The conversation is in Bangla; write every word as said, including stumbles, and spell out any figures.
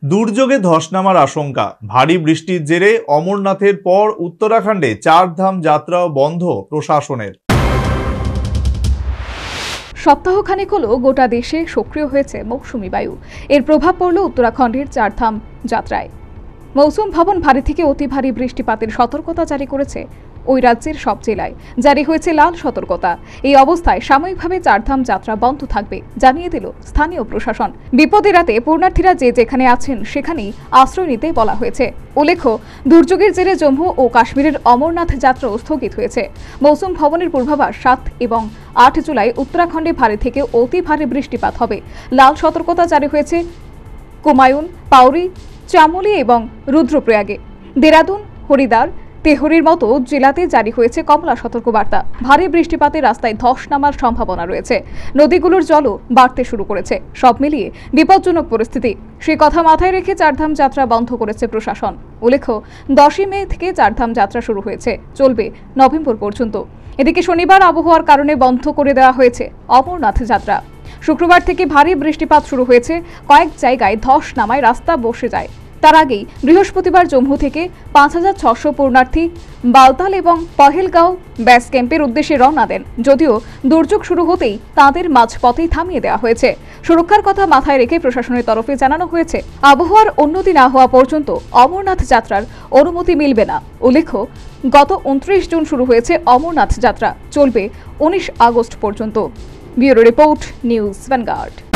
দুর্যোগে ধস নামার আশঙ্কা, ভারী বৃষ্টির জেরে অমরনাথের পর উত্তরাখণ্ডে চারধাম যাত্রা বন্ধ প্রশাসনের। সপ্তাহখানেক হলো গোটা দেশে সক্রিয় হয়েছে মৌসুমী বায়ু। এর প্রভাব পড়ল উত্তরাখণ্ডের চারধাম যাত্রায়। মৌসুম ভবন ভারী থেকে অতি ভারী বৃষ্টিপাতের সতর্কতা জারি করেছে ওই রাজ্যের সব জেলায়। জারি হয়েছে লাল সতর্কতা। এই অবস্থায় সাময়িকভাবে চারধাম যাত্রা বন্ধ থাকবে জানিয়ে দিল স্থানীয় প্রশাসন। বিপদ এড়াতে পুণ্যার্থীরা যে যেখানে আছেন সেখানেই আশ্রয় নিতে বলা হয়েছে। উল্লেখ্য, দুর্যোগের জেরে জম্মু ও কাশ্মীরের অমরনাথ যাত্রাও স্থগিত হয়েছে। মৌসুম ভবনের পূর্বাভাস সাত এবং আট জুলাই উত্তরাখণ্ডে ভারী থেকে অতি ভারী বৃষ্টিপাত হবে। লাল সতর্কতা জারি হয়েছে কুমায়ুন, পাউরি, চামোলি এবং রুদ্রপ্রয়াগে। দেরাদুন, হরিদ্বার, তেহরির মতো জেলাতে জারি হয়েছে কমলা সতর্কবার্তা। ভারী বৃষ্টিপাতে রাস্তায় ধস নামার সম্ভাবনা রয়েছে। নদীগুলোর জলও বাড়তে শুরু করেছে। সব মিলিয়ে বিপজ্জনক পরিস্থিতি। সেই কথা মাথায় রেখে চারধাম যাত্রা বন্ধ করেছে প্রশাসন। উল্লেখ্য, দশই মে থেকে চারধাম যাত্রা শুরু হয়েছে, চলবে নভেম্বর পর্যন্ত। এদিকে শনিবার আবহাওয়ার কারণে বন্ধ করে দেওয়া হয়েছে অমরনাথ যাত্রা। শুক্রবার থেকে ভারী বৃষ্টিপাত শুরু হয়েছে। কয়েক জায়গায় ধস নামায় রাস্তা বসে যায়। তার আগেই বৃহস্পতিবার জম্মু থেকে পাঁচ হাজার ছশো পূর্ণার্থী বালতাল এবং পহেলগাঁও বেস ক্যাম্পের উদ্দেশ্যে রওনা দেন। যদিও দুর্যোগ শুরু হতেই তাঁদের মাঝপথেই থামিয়ে দেওয়া হয়েছে। সুরক্ষার কথা মাথায় রেখে প্রশাসনের তরফে জানানো হয়েছে, আবহাওয়ার উন্নতি না হওয়া পর্যন্ত অমরনাথ যাত্রার অনুমতি মিলবে না। উল্লেখ্য, গত উনত্রিশ জুন শুরু হয়েছে অমরনাথ যাত্রা, চলবে উনিশ আগস্ট পর্যন্ত। Bureau report, news vanguard.